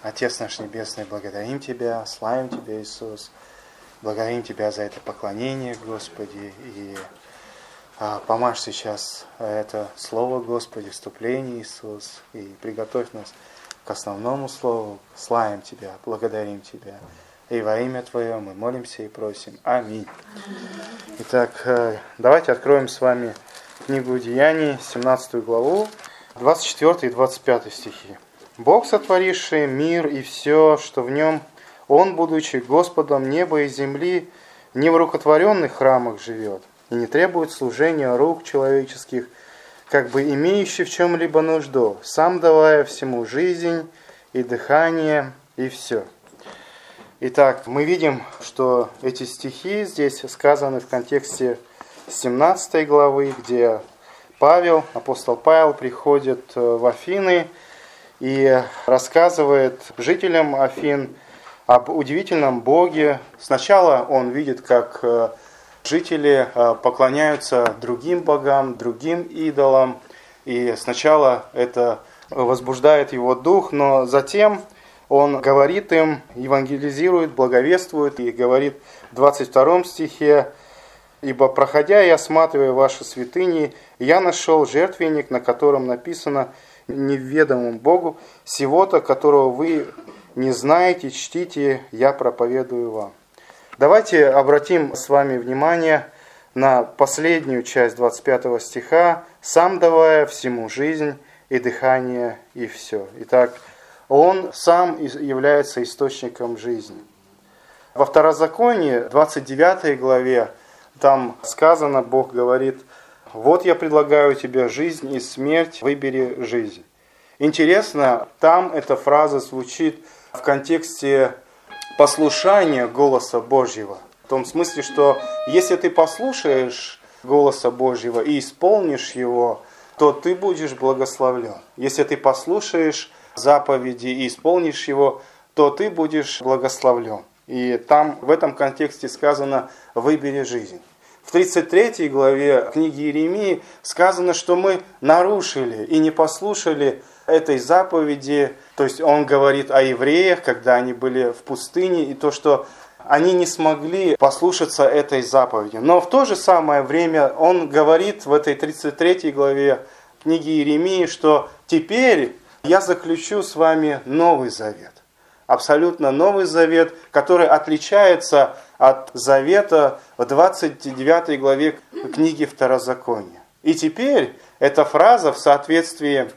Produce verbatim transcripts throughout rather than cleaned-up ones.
Отец наш Небесный, благодарим Тебя, славим Тебя, Иисус. Благодарим Тебя за это поклонение, Господи. И а, помажь сейчас это Слово, Господи, вступление, Иисус. И приготовь нас к основному Слову. Славим Тебя, благодарим Тебя. И во имя Твое мы молимся и просим. Аминь. Итак, давайте откроем с вами книгу Деяний, семнадцатую главу, двадцать четвёртый и двадцать пятый стихи. «Бог, сотворивший мир и все, что в нем, Он, будучи Господом неба и земли, не в рукотворенных храмах живет и не требует служения рук человеческих, как бы имеющий в чем-либо нужду, сам давая всему жизнь и дыхание и все». Итак, мы видим, что эти стихи здесь сказаны в контексте семнадцатой главы, где Павел, апостол Павел, приходит в Афины и рассказывает жителям Афин об удивительном Боге. Сначала он видит, как жители поклоняются другим богам, другим идолам, и сначала это возбуждает его дух, но затем он говорит им, евангелизирует, благовествует и говорит в двадцать втором стихе: «Ибо, проходя и осматривая ваши святыни, я нашел жертвенник, на котором написано неведомым Богу, сего-то, которого вы не знаете, чтите, я проповедую вам». Давайте обратим с вами внимание на последнюю часть двадцать пятого стиха: «Сам давая всему жизнь и дыхание и все». Итак, Он сам является источником жизни. Во Второзаконии, двадцать девятой главе, там сказано, Бог говорит: «Вот я предлагаю тебе жизнь и смерть, выбери жизнь». Интересно, там эта фраза звучит в контексте послушания голоса Божьего. В том смысле, что если ты послушаешь голоса Божьего и исполнишь его, то ты будешь благословлен. Если ты послушаешь заповеди и исполнишь его, то ты будешь благословлен. И там в этом контексте сказано: «Выбери жизнь». В тридцать третьей главе книги Иеремии сказано, что мы нарушили и не послушали этой заповеди. То есть он говорит о евреях, когда они были в пустыне, и то, что они не смогли послушаться этой заповеди. Но в то же самое время он говорит в этой тридцать третьей главе книги Иеремии, что теперь я заключу с вами новый завет. Абсолютно новый завет, который отличается от завета в двадцать девятой главе книги Второзакония. И теперь эта фраза в соответствии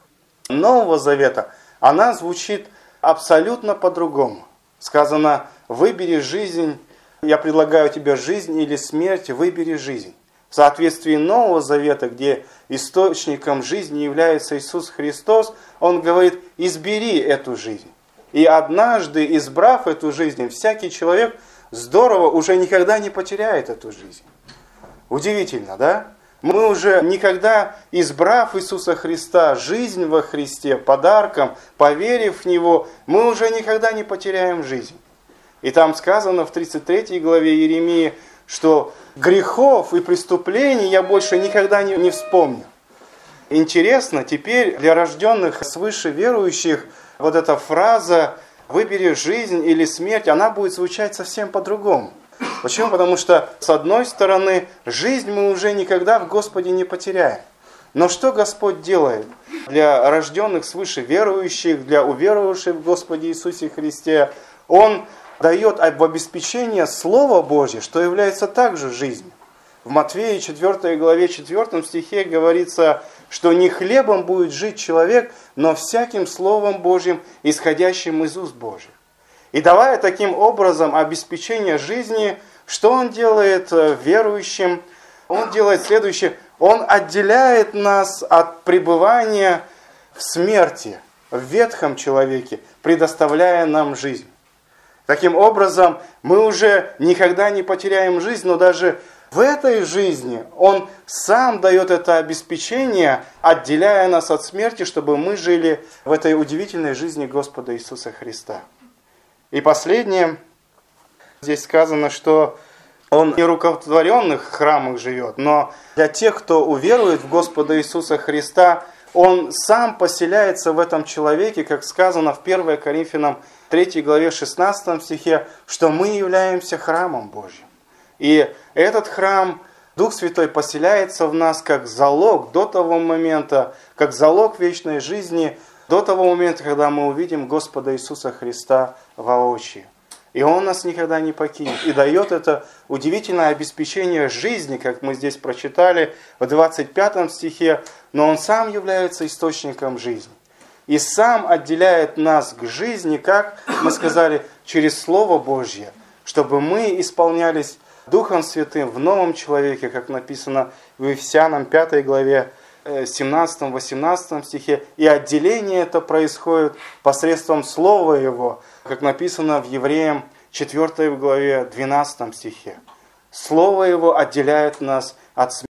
Нового Завета, она звучит абсолютно по-другому. Сказано: «Выбери жизнь, я предлагаю тебе жизнь или смерть, выбери жизнь». В соответствии Нового Завета, где источником жизни является Иисус Христос, Он говорит: «Избери эту жизнь». И однажды, избрав эту жизнь, всякий человек здорово уже никогда не потеряет эту жизнь. Удивительно, да? Мы уже никогда, избрав Иисуса Христа, жизнь во Христе, подарком, поверив в Него, мы уже никогда не потеряем жизнь. И там сказано в тридцать третьей главе Иеремии, что грехов и преступлений я больше никогда не, не вспомню. Интересно, теперь для рожденных свыше верующих вот эта фраза «выбери жизнь или смерть», она будет звучать совсем по-другому. Почему? Потому что, с одной стороны, жизнь мы уже никогда в Господе не потеряем. Но что Господь делает для рожденных свыше верующих, для уверовавших в Господе Иисусе Христе? Он дает в обеспечение Слово Божье, что является также жизнью. В Матфея четвёртой главе четвёртом стихе говорится, что не хлебом будет жить человек, но всяким Словом Божьим, исходящим из уст Божьих. И давая таким образом обеспечение жизни, что Он делает верующим? Он делает следующее. Он отделяет нас от пребывания в смерти, в ветхом человеке, предоставляя нам жизнь. Таким образом, мы уже никогда не потеряем жизнь, но даже в этой жизни Он сам дает это обеспечение, отделяя нас от смерти, чтобы мы жили в этой удивительной жизни Господа Иисуса Христа. И последнее, здесь сказано, что Он не в рукотворенных храмах живет, но для тех, кто уверует в Господа Иисуса Христа, Он сам поселяется в этом человеке, как сказано в первое Коринфянам третьей главе шестнадцатом стихе, что мы являемся храмом Божьим. И этот храм, Дух Святой поселяется в нас как залог до того момента, как залог вечной жизни, до того момента, когда мы увидим Господа Иисуса Христа воочию. И Он нас никогда не покинет. И дает это удивительное обеспечение жизни, как мы здесь прочитали в двадцать пятом стихе. Но Он сам является источником жизни. И сам отделяет нас к жизни, как мы сказали, через Слово Божье, чтобы мы исполнялись Духом Святым в новом человеке, как написано в Ефесянам пятой главе семнадцатом-восемнадцатом стихе. И отделение это происходит посредством Слова Его, как написано в Евреям четвёртой главе двенадцатом стихе. Слово Его отделяет нас от смерти.